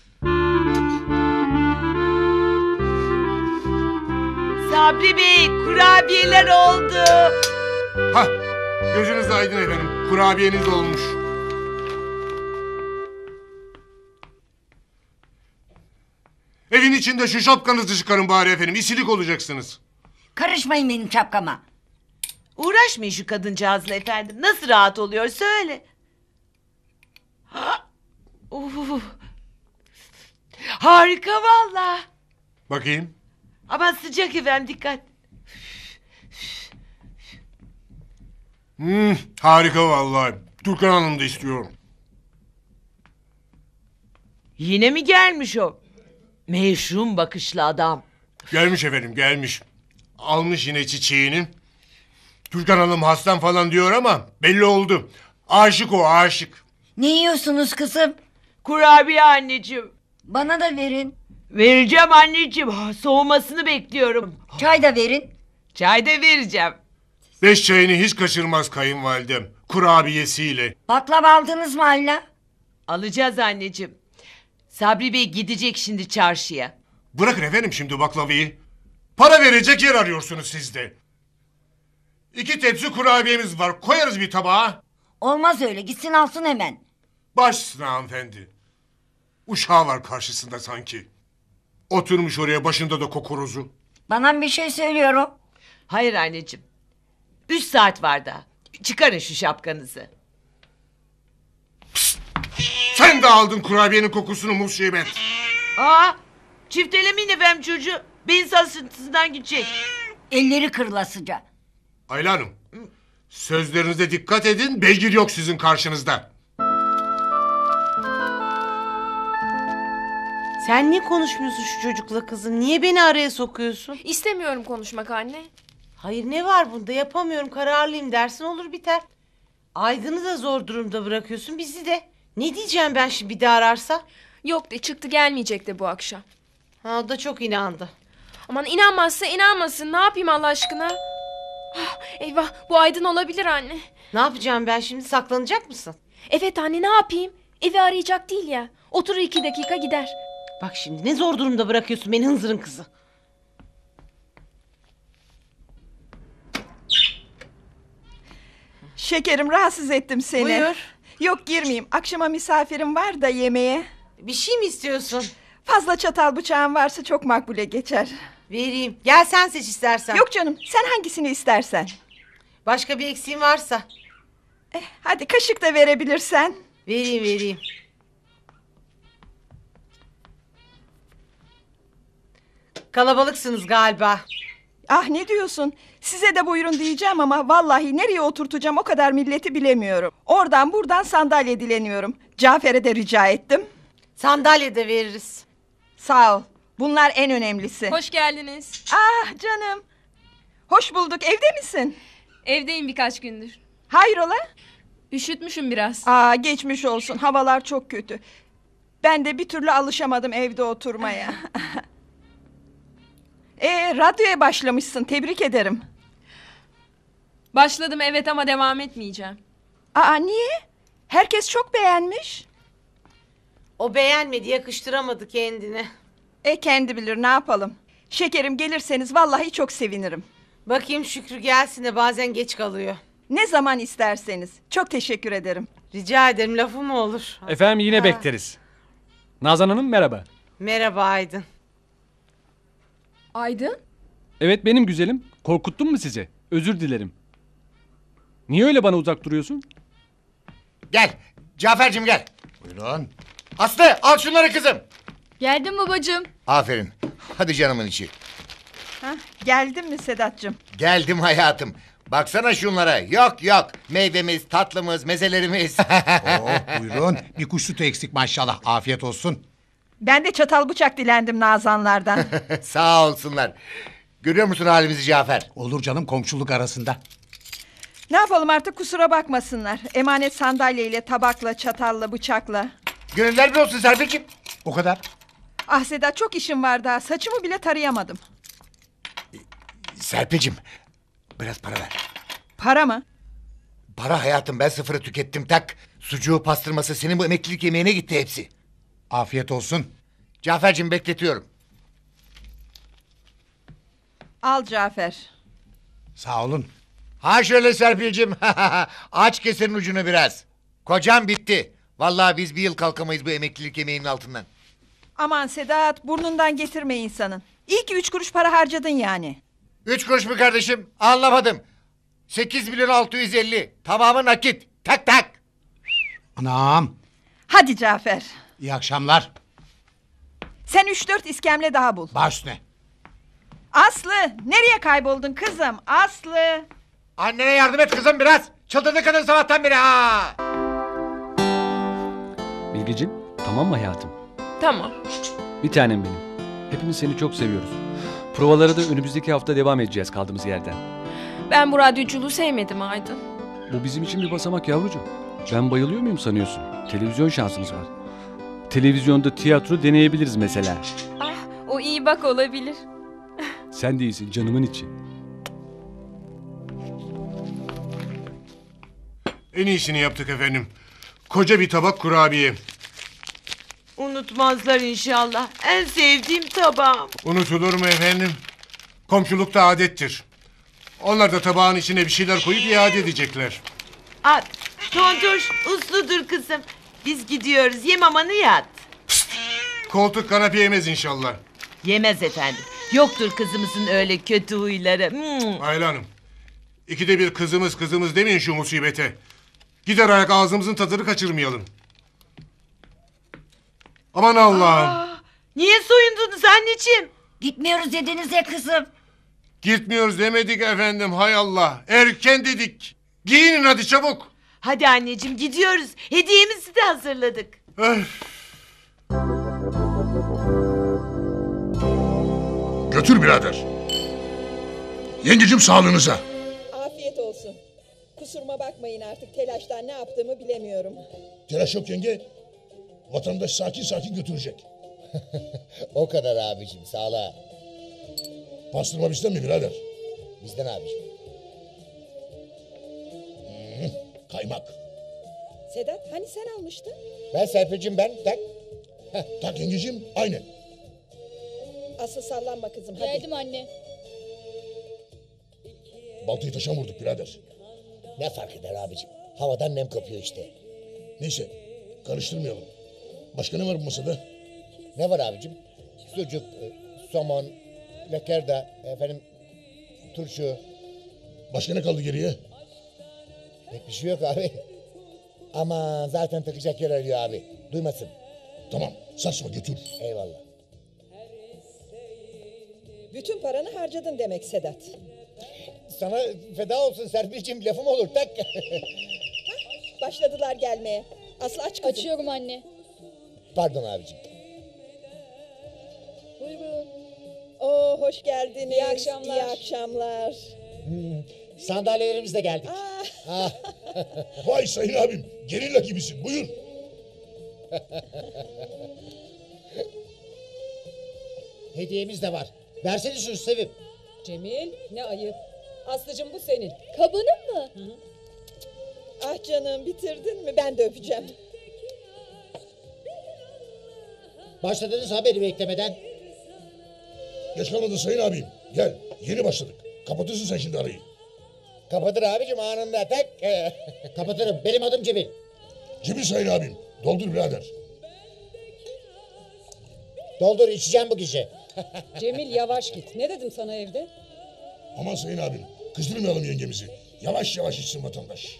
Sabri Bey, kurabiyeler oldu. Hah, gözünüz aydın efendim. Kurabiyeniz olmuş. Evin içinde şu şapkanızı çıkarın bari efendim. İsilik olacaksınız. Karışmayın benim şapkama. Uğraşmayın şu kadıncağızla efendim. Nasıl rahat oluyor söyle. Uf. Harika valla. Bakayım. Ama sıcak efendim, dikkat. Hmm, harika vallahi. Türkan Hanım da istiyorum. Yine mi gelmiş o? Meşhum bakışlı adam. Gelmiş efendim gelmiş. Almış yine çiçeğini. Türkan Hanım hastam falan diyor ama belli oldu. Aşık o aşık. Ne yiyorsunuz kızım? Kurabiye anneciğim. Bana da verin. Vereceğim anneciğim. Ha, soğumasını bekliyorum. Çay da verin. Çay da vereceğim. Beş çayını hiç kaçırmaz kayınvalidem. Kurabiyesiyle. Baklava aldınız mı Ayla? Alacağız anneciğim. Sabri Bey gidecek şimdi çarşıya. Bırakın efendim şimdi baklavayı. Para verecek yer arıyorsunuz siz de. İki tepsi kurabiyemiz var. Koyarız bir tabağa. Olmaz öyle, gitsin alsın hemen. Baş üstüne hanımefendi. Uşağı var karşısında sanki. Oturmuş oraya, başında da kokorozu. Bana bir şey söylüyorum. Hayır anneciğim. Üç saat var daha. Çıkarın şu şapkanızı. Sen de aldın kurabiyenin kokusunu musibet. Aa, çiftelemeyin efendim çocuğu. Beyin sarsıntısından gidecek. Elleri kırılasıca. Ayla Hanım, sözlerinize dikkat edin, beygir yok sizin karşınızda. Sen niye konuşmuyorsun şu çocukla kızım? Niye beni araya sokuyorsun? İstemiyorum konuşmak anne. Hayır, ne var bunda? Yapamıyorum, kararlıyım dersin, olur biter. Aydın'ı da zor durumda bırakıyorsun, bizi de. Ne diyeceğim ben şimdi bir daha ararsa? Yok de çıktı gelmeyecek de bu akşam. Ha, o da çok inandı. Aman inanmazsa inanmasın. Ne yapayım Allah aşkına? Ah, eyvah bu Aydın olabilir anne. Ne yapacağım ben şimdi, saklanacak mısın? Evet anne ne yapayım? Evi arayacak değil ya. Oturur iki dakika gider. Bak şimdi ne zor durumda bırakıyorsun beni hınzırın kızı. Şekerim rahatsız ettim seni. Buyur. Yok girmeyeyim. Akşama misafirim var da yemeğe. Bir şey mi istiyorsun? Fazla çatal bıçağın varsa çok makbule geçer. Vereyim. Gel sen seç istersen. Yok canım sen hangisini istersen. Başka bir eksiğin varsa. Eh, hadi kaşık da verebilirsen. Vereyim vereyim. Kalabalıksınız galiba. Ah ne diyorsun? Size de buyurun diyeceğim ama vallahi nereye oturtacağım o kadar milleti bilemiyorum. Oradan buradan sandalye dileniyorum. Cafer'e de rica ettim. Sandalye de veririz. Sağ ol. Bunlar en önemlisi. Hoş geldiniz. Ah canım. Hoş bulduk. Evde misin? Evdeyim birkaç gündür. Hayrola? Üşütmüşüm biraz. Aa geçmiş olsun. Havalar çok kötü. Ben de bir türlü alışamadım evde oturmaya. Ee, radyoya başlamışsın. Tebrik ederim. Başladım evet ama devam etmeyeceğim. Aa niye? Herkes çok beğenmiş. O beğenmedi, yakıştıramadı kendine. E kendi bilir ne yapalım. Şekerim gelirseniz vallahi çok sevinirim. Bakayım Şükrü gelsin de bazen geç kalıyor. Ne zaman isterseniz. Çok teşekkür ederim. Rica ederim, lafı mı olur? Efendim yine Ha. bekleriz. Nazan Hanım merhaba. Merhaba Aydın. Aydın? Evet benim güzelim. Korkuttum mu sizi? Özür dilerim. Niye öyle bana uzak duruyorsun? Gel. Cafer'cim gel. Buyurun. Aslı al şunları kızım. Geldim babacığım. Aferin. Hadi canımın içi. Hah, geldin mi Sedat'cığım? Geldim hayatım. Baksana şunlara. Yok yok. Meyvemiz, tatlımız, mezelerimiz. Oh, buyurun. Bir kuş sütü eksik maşallah. Afiyet olsun. Ben de çatal bıçak dilendim Nazanlardan. Sağ olsunlar. Görüyor musun halimizi Cafer? Olur canım komşuluk arasında. Ne yapalım artık kusura bakmasınlar. Emanet sandalyeyle, tabakla, çatalla, bıçakla. Gönüller bir olsun Serpil'ciğim. O kadar. Ah Sedat çok işim var daha. Saçımı bile tarayamadım. Serpil'ciğim biraz para ver. Para mı? Para hayatım, ben sıfırı tükettim tak. Sucuğu pastırması senin bu emeklilik yemeğine gitti hepsi. Afiyet olsun. Cafer'cim bekletiyorum. Al Cafer. Sağ olun. Ha şöyle Serpil'ciğim. Aç kesenin ucunu biraz. Kocam bitti. Vallahi biz bir yıl kalkamayız bu emeklilik yemeğinin altından. Aman Sedat burnundan getirme insanın. İyi ki üç kuruş para harcadın yani. Üç kuruş mu kardeşim? Anlamadım. Sekiz milyon altı yüz elli. Tamamı nakit. Tak tak. Anam. Hadi Cafer. İyi akşamlar. Sen üç dört iskemle daha bul. Baş üstüne. Aslı nereye kayboldun kızım? Aslı. Annene yardım et kızım biraz. Çıldırdı kadın sabahtan beri ha. Bilgeciğim tamam mı hayatım? Tamam. Bir tanem benim. Hepimiz seni çok seviyoruz. Provalara da önümüzdeki hafta devam edeceğiz kaldığımız yerden. Ben bu radyoculuğu sevmedim Aydın. Bu bizim için bir basamak yavrucuğum. Ben bayılıyor muyum sanıyorsun? Televizyon şansımız var. Televizyonda tiyatro deneyebiliriz mesela. Ah o iyi bak olabilir. Sen de iyisin canımın içi. En iyisini yaptık efendim. Koca bir tabak kurabiye. Unutmazlar inşallah. En sevdiğim tabağım. Unutulur mu efendim? Komşulukta adettir. Onlar da tabağın içine bir şeyler koyup iade edecekler. At. Tontoş usludur kızım. Biz gidiyoruz. Yem amanı yat. Koltuk kanepe yemez inşallah. Yemez efendim. Yoktur kızımızın öyle kötü huyları. Hmm. Ayla Hanım. İkide bir kızımız kızımız demeyin şu musibete. Gider ayak ağzımızın tadını kaçırmayalım. Aman Allah'ım. Niye soyundunuz anneciğim? Gitmiyoruz dediniz ya kızım. Gitmiyoruz demedik efendim, hay Allah. Erken dedik. Giyinin hadi çabuk. Hadi anneciğim gidiyoruz. Hediyemizi de hazırladık. Öf. Götür birader. Yengecim sağlığınıza. Afiyet olsun. Kusuruma bakmayın artık telaştan ne yaptığımı bilemiyorum. Telaş yok yenge. Vatandaş sakin sakin götürecek. O kadar abicim, sağla. Pastırma bizden mi birader? Bizden abicim. Hmm, kaymak. Sedat hani sen almıştın? Ben Serpil'cim ben. Tak. Tak yengeciğim, aynen. Asıl sallanma kızım hadi. Geldim anne. Baltayı taşa vurduk birader. Ne fark eder abicim? Havadan nem kapıyor işte. Neyse, karıştırmayalım. Başka ne var bu masada? Ne var abicim? Sucuk, e, somon, lakerda, efendim turşu. Başka ne kaldı geriye? Pek bir şey yok abi. Ama zaten takacak yer arıyor abi. Duymasın. Tamam, sarsma götür. Eyvallah. Bütün paranı harcadın demek Sedat. Sana feda olsun Serpil'cim, lafım olur tak. Başladılar gelmeye. Aslı aç kızım. Açıyorum anne. Pardon abicim. Buyurun. Oo hoş geldiniz. İyi akşamlar. İyi akşamlar. Hmm, sandalyelerimiz de geldik. Ah. Vay sayın abim, gerilla gibisin, buyur. Hediyemiz de var. Versene şunu Sevim. Cemil ne ayıp. Aslıcığım bu senin. Kabının mı? Hı. Ah canım bitirdin mi? Ben de öpeceğim. Başladınız haberi beklemeden. Geç kalmadın sayın abim. Gel, yeni başladık. Kapatırsın sen şimdi arayı. Kapatır abicim anında tak. Kapatırım. Benim adım Cemil. Cemil sayın abim. Doldur birader. Doldur, içeceğim bu gece. Cemil yavaş git. Ne dedim sana evde? Aman sayın abim, kızdırmayalım yengemizi. Yavaş yavaş içsin vatandaş.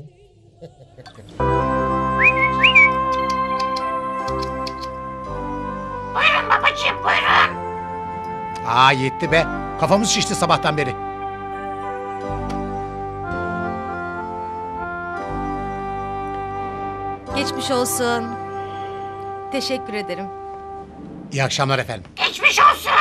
Buyurun babacığım, buyurun. Aa yetti be. Kafamız şişti sabahtan beri. Geçmiş olsun. Teşekkür ederim. İyi akşamlar efendim. Geçmiş olsun.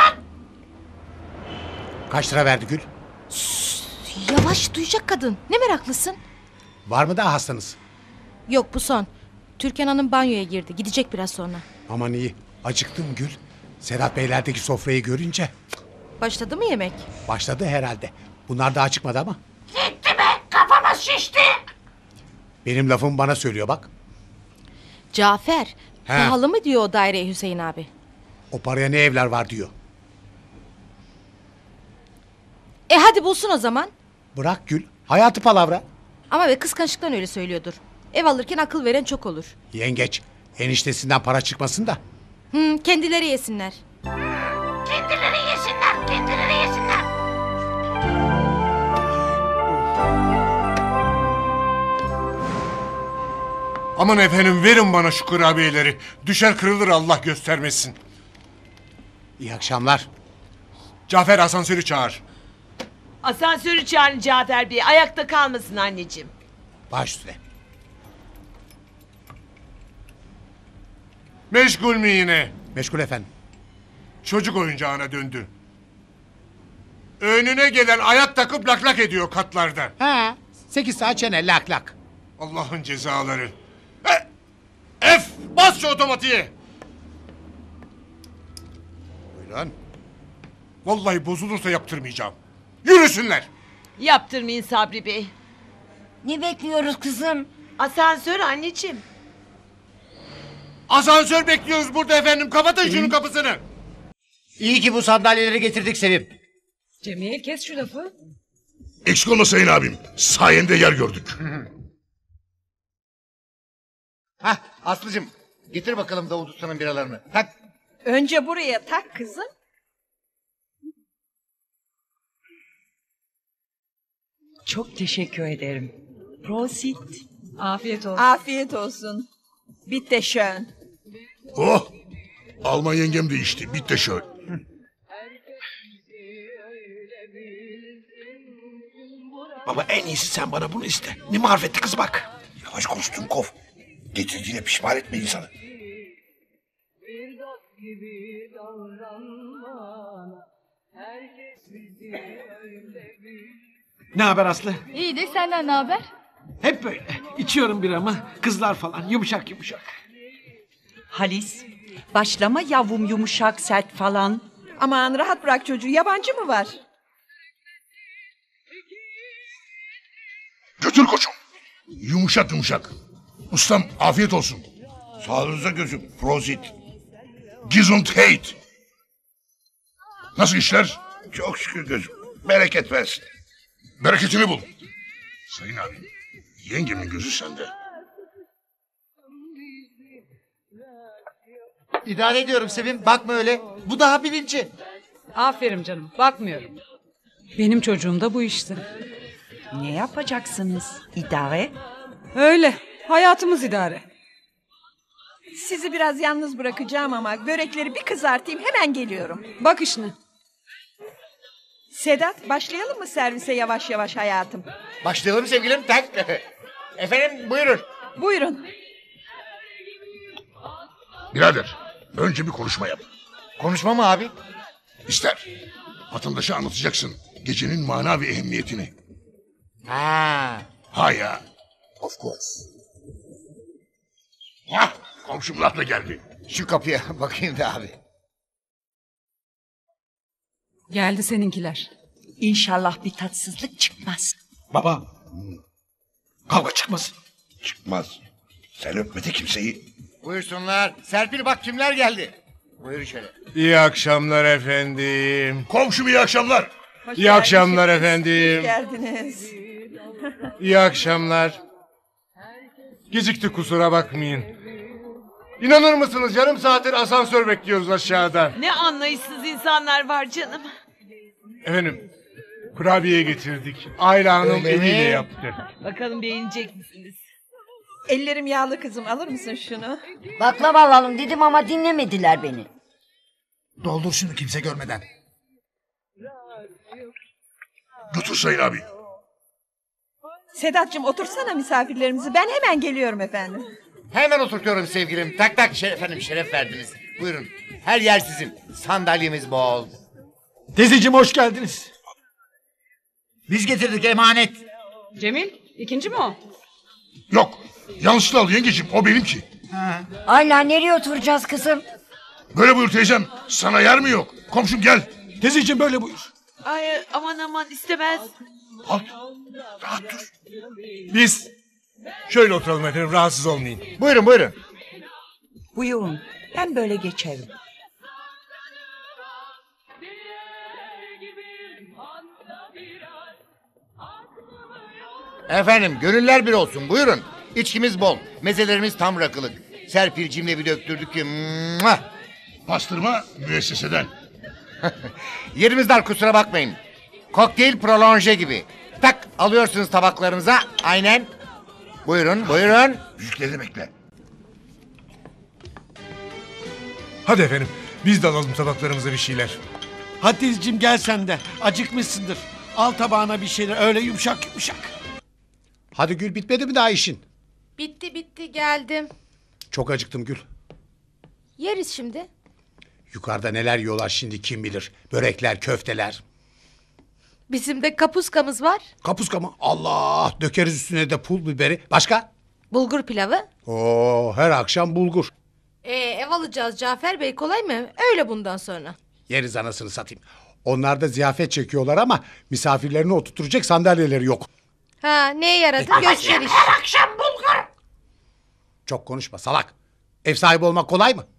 Kaç lira verdi Gül? Yavaş, duyacak kadın. Ne meraklısın? Var mı daha hastanız? Yok, bu son. Türkan Hanım banyoya girdi. Gidecek biraz sonra. Aman iyi. Acıktım Gül. Sedat Beylerdeki sofrayı görünce. Başladı mı yemek? Başladı herhalde. Bunlar daha çıkmadı ama. Gitti be, kafamız şişti. Benim lafımı bana söylüyor bak. Cafer, He. pahalı mı diyor o daireye Hüseyin abi? O paraya ne evler var diyor. E hadi bulsun o zaman. Bırak Gül. Hayatı palavra. Ama be kıskançlıktan öyle söylüyordur. Ev alırken akıl veren çok olur. Yengeç. Eniştesinden para çıkmasın da. Hı, kendileri yesinler. Kendileri yesinler, kendileri yesinler. Aman efendim verin bana şu kurabiyeleri. Düşer kırılır Allah göstermesin. İyi akşamlar. Cafer asansörü çağır. Asansörü çağırın Cafer Bey. Ayakta kalmasın anneciğim. Baş üstüne. Meşgul mü yine? Meşgul efendim. Çocuk oyuncağına döndü. Önüne gelen ayak takıp lak lak ediyor katlarda. Ha, sekiz saat çene lak lak. Allah'ın cezaları. E, F bas şu otomatiğe. Buyurun. Vallahi bozulursa yaptırmayacağım. Yürüsünler. Yaptırmayın Sabri Bey. Ne bekliyoruz kızım? Asansör anneciğim. Asansör bekliyoruz burada efendim. Kapatın şunun kapısını. İyi ki bu sandalyeleri getirdik Sevim. Cemil kes şu lafı. Eksik olma sayın abim. Sayende yer gördük. Hah Aslıcığım getir bakalım Davut Usta'nın biralarını. Tak. Önce buraya tak kızım. Çok teşekkür ederim. Prosit. Afiyet olsun. Afiyet olsun. Bitte schön. Oh! Alman yengem de içti. Bitti şöyle. Baba en iyisi sen bana bunu iste. Ne marifetli kız bak. Yavaş konuş Dumkov. Getirdiğine pişman etme insanı. Ne haber Aslı? İyidir, senden ne haber? Hep böyle. İçiyorum biramı. Kızlar falan yumuşak yumuşak. Halis, başlama yavrum yumuşak sert falan. Aman rahat bırak çocuğu, yabancı mı var? Götür koçum. Yumuşak yumuşak. Ustam afiyet olsun. Sağlığınıza gözüm. Prosit. Gesundheit. Nasıl işler? Çok şükür gözüm. Bereket versin. Bereketini bul. Sayın abi, yengemin gözü sende. İdare ediyorum Sevim. Bakma öyle. Bu daha birinci. Aferin canım. Bakmıyorum. Benim çocuğum da bu işte. Ne yapacaksınız? İdare? Öyle. Hayatımız idare. Sizi biraz yalnız bırakacağım ama börekleri bir kızartayım, hemen geliyorum. Bak işine. Sedat, başlayalım mı servise yavaş yavaş hayatım? Başlayalım sevgilim. Tak. Efendim buyurun. Buyurun. Birader, önce bir konuşma yap. Konuşma mı abi? İster. Vatandaşa anlatacaksın gecenin mana ve ehemmiyetini. Ha. Ha ya. Of course. Hah, komşum lafla geldi. Şu kapıya bakayım da abi. Geldi seninkiler. İnşallah bir tatsızlık çıkmaz. Baba. Kavga çıkmasın. Çıkmaz. Sen öpmedi kimseyi. Buyursunlar. Serpil bak kimler geldi. Buyurun şöyle. İyi akşamlar efendim. Komşum iyi akşamlar. Hoş iyi akşamlar geldiniz. efendim. Hoş geldiniz. İyi akşamlar. Gecikti kusura bakmayın. İnanır mısınız yarım saattir asansör bekliyoruz aşağıda. Ne anlayışsız insanlar var canım. Efendim kurabiye getirdik. Ayla Hanım Öyle mi? eliyle yaptı. Bakalım beğenecek misiniz? Ellerim yağlı kızım, alır mısın şunu? Baklava alalım dedim ama dinlemediler beni. Doldur şunu kimse görmeden. Götür Sayın abi. Sedat'cığım otursana misafirlerimizi, ben hemen geliyorum efendim. Hemen oturtuyorum sevgilim. Tak tak şeref, efendim şeref verdiniz. Buyurun. Her yer sizin. Sandalyemiz bol. Teyzeciğim hoş geldiniz. Biz getirdik emanet. Cemil, ikinci mi o? Yok yanlışlıkla al yengeciğim o benimki. Ayla nereye oturacağız kızım? Böyle buyur teyzem. Sana yer mi yok? Komşum gel. Teyzeciğim böyle buyur. Ay aman aman istemez. Halt. Rahat dur. Biz şöyle oturalım efendim rahatsız olmayın. Buyurun buyurun. Buyurun. Ben böyle geçerim. Efendim gönüller bir olsun buyurun. İçkimiz bol. Mezelerimiz tam rakılık. Serpil'cimle bir döktürdük ki. Muah! Pastırma müesseseden. Yerimiz dar kusura bakmayın. Kokteyl prolonje gibi. Tak alıyorsunuz tabaklarınıza. Aynen. Buyurun buyurun. Büyükleri bekle. Hadi efendim biz de alalım tabaklarımıza bir şeyler. Hadi teyzeciğim gel sen de. Acıkmışsındır. Al tabağına bir şeyler öyle yumuşak yumuşak. Hadi Gül, bitmedi mi daha işin? Bitti bitti geldim. Çok acıktım Gül. Yeriz şimdi. Yukarıda neler yiyorlar şimdi kim bilir. Börekler, köfteler. Bizim de kapuskamız var. Kapuska mı? Allah! Dökeriz üstüne de pul biberi. Başka? Bulgur pilavı. Oo, her akşam bulgur. Ee, ev alacağız Cafer Bey, kolay mı? Öyle bundan sonra. Yeriz anasını satayım. Onlar da ziyafet çekiyorlar ama misafirlerini oturtacak sandalyeleri yok. Ha, neye yaradı gösteriş. Her akşam bulgur. Çok konuşma salak. Ev sahibi olmak kolay mı?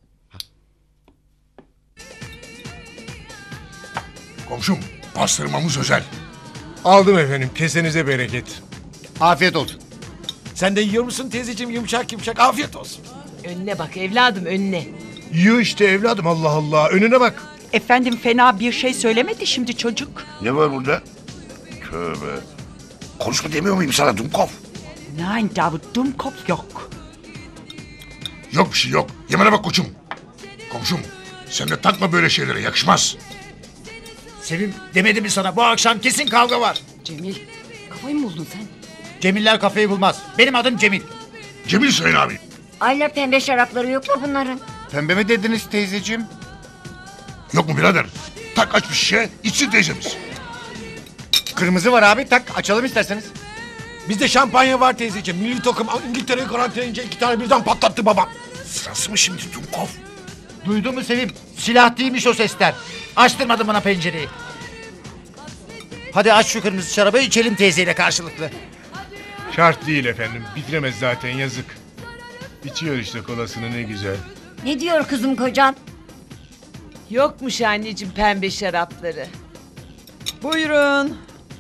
Komşum pastırmamız özel. Aldım efendim kesenize bereket. Afiyet olsun. Sen de yiyor musun teyzeciğim yumuşak yumuşak afiyet olsun. Önüne bak evladım önüne. Yiyor işte evladım Allah Allah önüne bak. Efendim fena bir şey söylemedi şimdi çocuk. Ne var burada? Tövbe. Konuşma demiyor muyum sana Dumkov? Nein Davut Dumkopf yok. Yok bir şey yok. Yemene bak koçum. Komşum sen de takma böyle şeylere yakışmaz. Sevim demedi mi sana bu akşam kesin kavga var. Cemil, kafayı mı buldun sen? Cemiller kafayı bulmaz. Benim adım Cemil. Cemil Sayın abi. Ayla pembe şarapları yok mu bunların? Pembe mi dediniz teyzeciğim? Yok mu birader? Tak aç bir şişe içsin teyzemiz. Kırmızı var abi tak açalım isterseniz. Bizde şampanya var teyzeciğim. Milli takım İngiltere'yi karantinayınca iki tane birden patlattı babam. Sırası mı şimdi Dumkov? Duydun mu Sevim? Silah değilmiş o sesler. Açtırmadın bana pencereyi. Hadi aç şu kırmızı şarabı içelim teyzeyle karşılıklı. Şart değil efendim. Bitiremez zaten yazık. İçiyor işte kolasını ne güzel. Ne diyor kızım kocan? Yokmuş anneciğim pembe şarapları. Buyurun.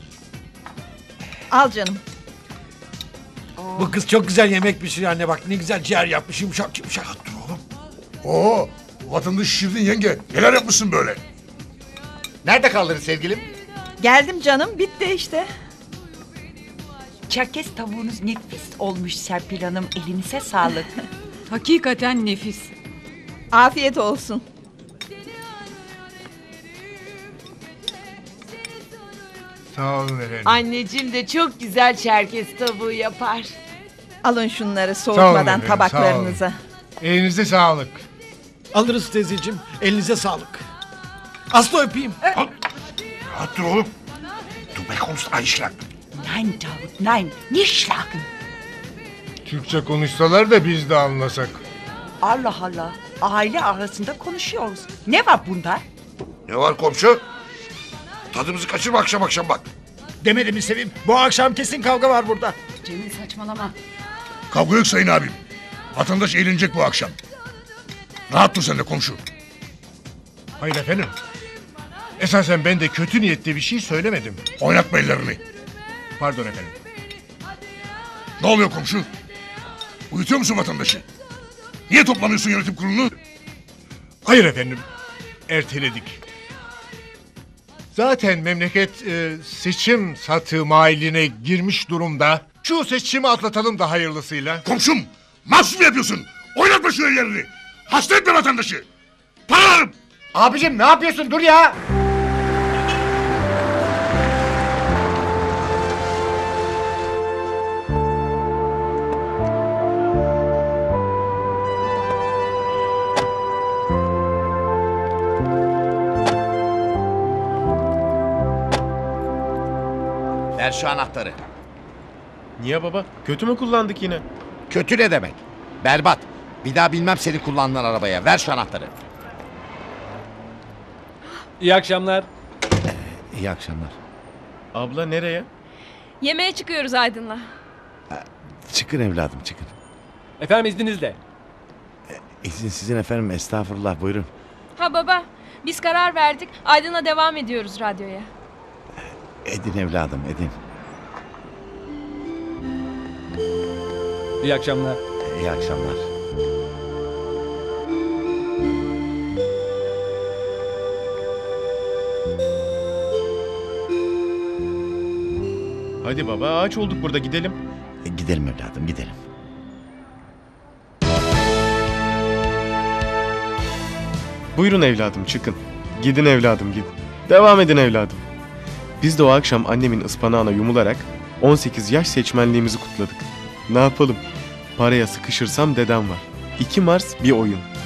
Al canım. Bu kız çok güzel yemek pişiriyor anne bak. Ne güzel ciğer yapmış yumuşak yumuşak. Dur oğlum. Oo, vatandaşı şişirdin yenge. Neler yapmışsın böyle? Nerede kaldın sevgilim? Geldim canım, bitti işte. Çerkez tavuğunuz nefis olmuş Serpil Hanım. Elinize sağlık. Hakikaten nefis. Afiyet olsun. Sağ olun efendim. Anneciğim de çok güzel çerkez tavuğu yapar. Alın şunları Sağ olun soğutmadan efendim, sağ tabaklarınıza. olun. Elinize sağlık. Alırız teyzeciğim. Elinize sağlık. Aslı öpeyim. Al. Rahat dur oğlum. Du bekommst Einschlag. Nein Davut, nein, nicht schlagen. Türkçe konuşsalar da biz de anlasak. Allah Allah, aile arasında konuşuyoruz. Ne var bunda? Ne var komşu? Tadımızı kaçırma akşam akşam bak. Demedim mi Sevim? Bu akşam kesin kavga var burada. Cemil saçmalama. Kavga yok sayın abim. Vatandaş eğlenecek bu akşam. Rahat dur sen de komşu. Hayır efendim. Esasen ben de kötü niyetli bir şey söylemedim. Oynatma ellerini. Pardon efendim. Ne oluyor komşu? Uyutuyor musun vatandaşı? Niye toplamıyorsun yönetim kurulunu? Hayır efendim. Erteledik. Zaten memleket e, seçim satı mailine girmiş durumda. Şu seçimi atlatalım da hayırlısıyla. Komşum, mahsus mu yapıyorsun? Oynatma şu ellerini. Hasta etme vatandaşı. Paralarım. Abicim ne yapıyorsun? Dur ya. Ver şu anahtarı. Niye baba? Kötü mü kullandık yine? Kötü ne demek? Berbat. Bir daha bilmem seni kullandığın arabaya. Ver şu anahtarı. İyi akşamlar. İyi akşamlar. Abla nereye? Yemeğe çıkıyoruz Aydın'la. Çıkın evladım çıkın. Efendim izninizle. İzin sizin efendim estağfurullah buyurun. Ha baba, biz karar verdik. Aydın'la devam ediyoruz radyoya. Edin evladım edin. İyi akşamlar. İyi akşamlar. Hadi baba ağaç olduk burada gidelim. E, gidelim evladım gidelim. Buyurun evladım çıkın. Gidin evladım gidin. Devam edin evladım. Biz de o akşam annemin ıspanağına yumularak on sekiz yaş seçmenliğimizi kutladık. Ne yapalım? Paraya sıkışırsam dedem var. iki Mars bir oyun.